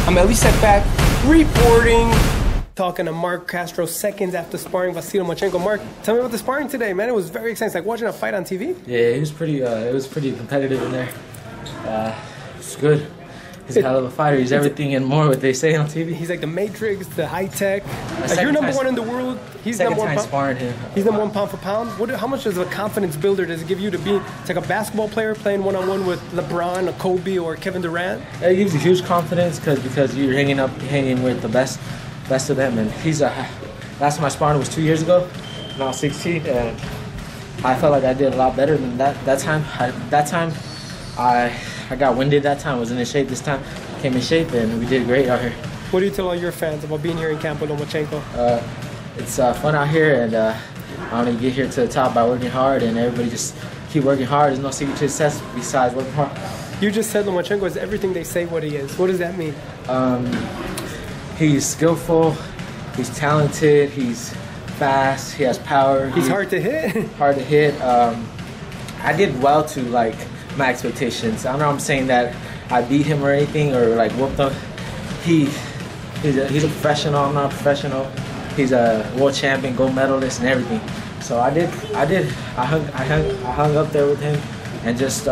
I'm Elie Seckbach reporting, talking to Marc Castro seconds after sparring Lomachenko. Marc, tell me about the sparring today, man. It was very exciting. It's like watching a fight on TV. Yeah, it was pretty competitive in there. It's good. He's a hell of a fighter. He's everything and more what they say on TV. He's like the Matrix, the high tech. Like you're number one in the world. He's number one. Sparring him. He's number one pound for pound. How much does a confidence builder does it give you to be? It's like a basketball player playing one-on-one with LeBron, or Kobe, or Kevin Durant. It gives you huge confidence because you're hanging with the best of them. And last time I sparred was 2 years ago. When I was 16, and I felt like I did a lot better than that time. I got winded that time, wasn't in shape this time. Came in shape and we did great out here. What do you tell all your fans about being here in camp with Lomachenko? It's fun out here, and I want to get here to the top by working hard, and everybody just keep working hard. There's no secret to success besides working hard. You just said Lomachenko is everything they say what he is. What does that mean? He's skillful, he's talented, he's fast, he has power. He's hard to hit. Hard to hit. I did well to like my expectations. I don't know if I'm saying that I beat him or anything or like whooped him. He's a professional. I'm not a professional. He's a world champion, gold medalist, and everything. So I hung up there with him, and just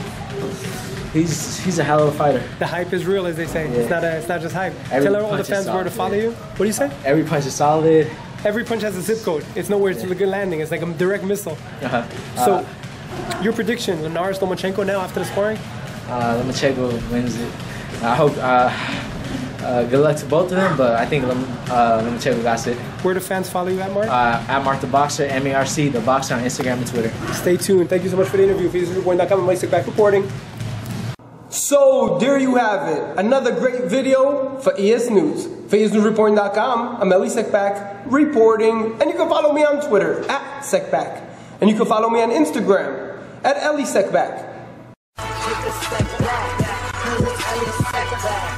he's a hell of a fighter. The hype is real, as they say. Yeah. It's not just hype. Every Tell all the fans where to follow you. What do you say? Every punch is solid. Every punch has a zip code. It's nowhere to a good landing. It's like a direct missile. So, your prediction, Lomachenko now after the sparring? Lomachenko wins it. I hope. Good luck to both of them, but I think Lomachenko got it. Where do fans follow you at, Marc? At Marc the Boxer, MARC, the Boxer on Instagram and Twitter. Stay tuned. Thank you so much for the interview. ESNEWS.com, I'm Elie Seckbach reporting. So, there you have it. Another great video for ES News. For ESNEWSreporting.com, I'm Elie Seckbach reporting. And you can follow me on Twitter, at Seckbach. And you can follow me on Instagram, at Elie Seckbach.